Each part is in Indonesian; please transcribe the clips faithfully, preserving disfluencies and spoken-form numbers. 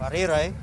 Carrera eh.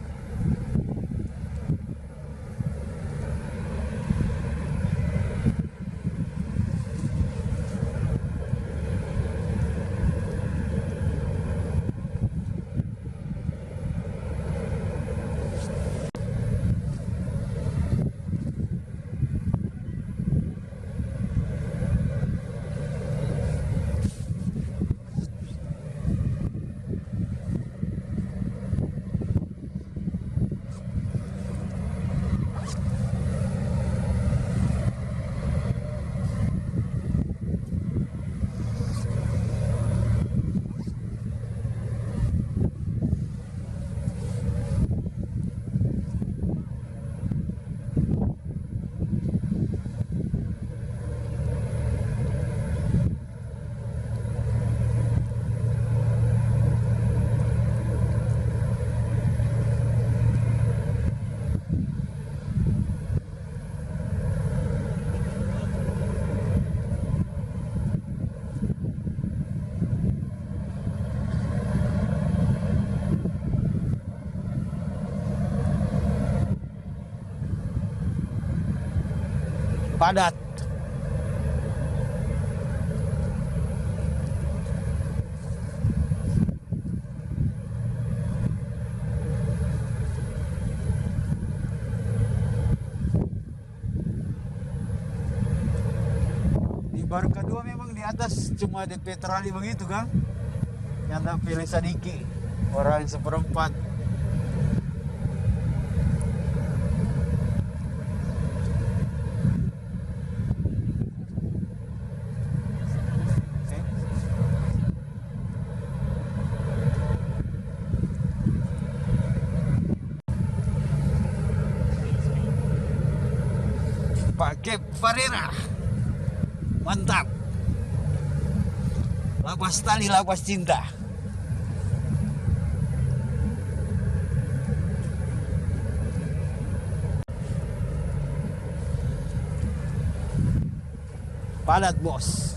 Padat. Di baru kedua memang di atas cuma D P trali begitu kan, yang tak pilih sedikit orang seperempat. Pakai Carrera, mantap. Lapas tali, lapas cinta. Padat bos.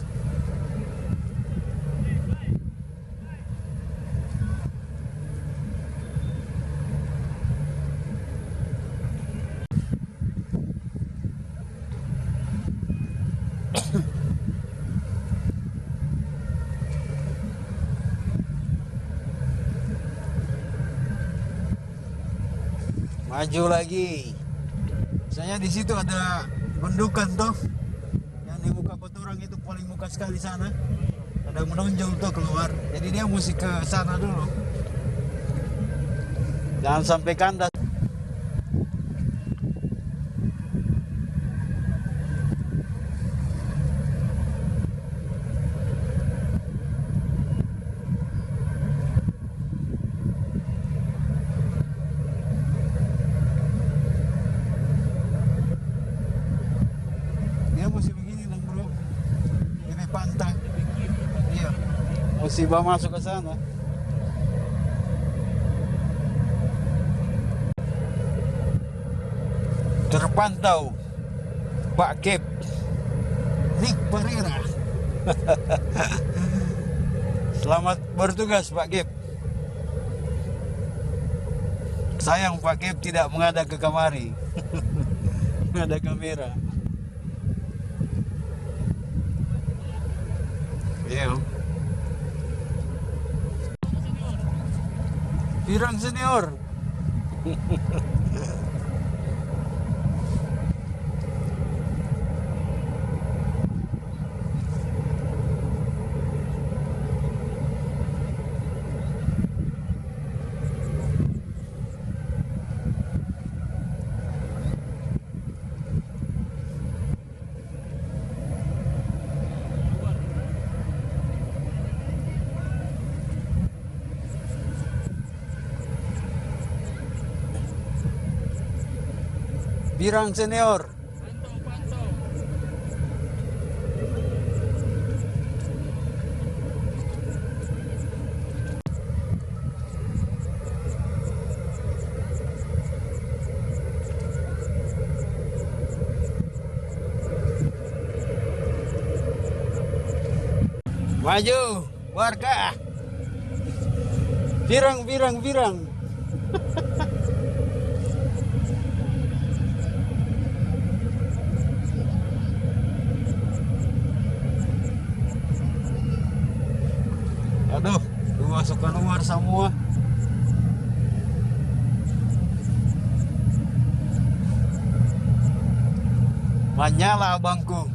Maju lagi. Misalnya di situ ada bendukan tuh, yang di muka peturang itu paling muka sekali sana. Ada menonjol tuh keluar. Jadi dia mesti ke sana dulu. Jangan sampai kandas. Mesti begini dong bro, ini pantai, iya, mesti bawa masuk ke sana. Terpantau Pak Kep Nick Carrera. Selamat bertugas Pak Kep. Sayang Pak Kep tidak menghadap ke kamari. Ada kamera. Iya. Pirang senior. Pirang senior. Maju, warga. Pirang, pirang, pirang. semua. Menyala abangku.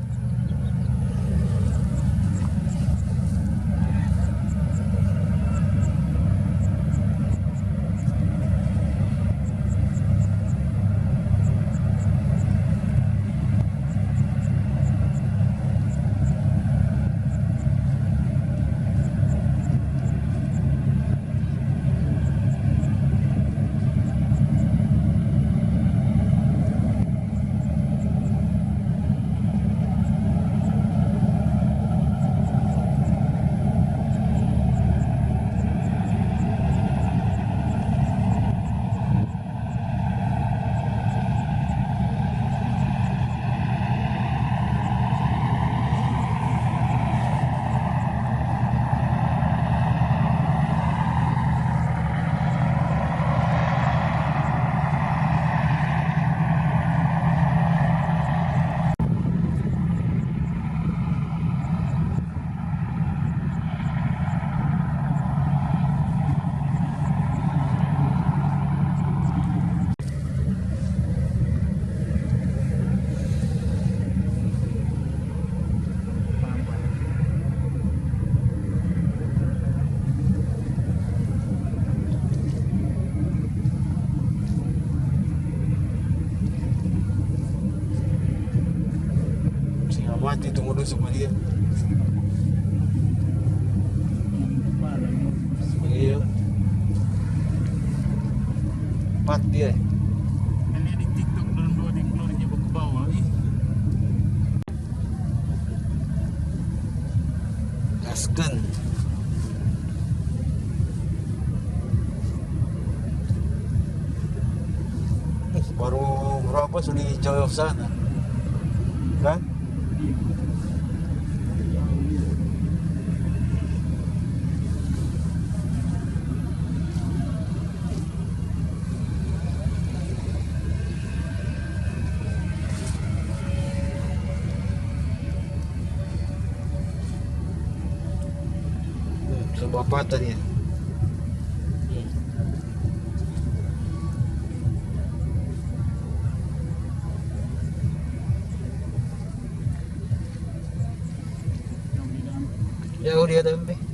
Mati tunggu dulu sama dia. Iya. Empat dia. Ini di TikTok dan dua di keluarnya ke bawah. Gaskan. Baru berapa sudah jauh sana, kan? Sebuah patah dia. Jauh dia tapi.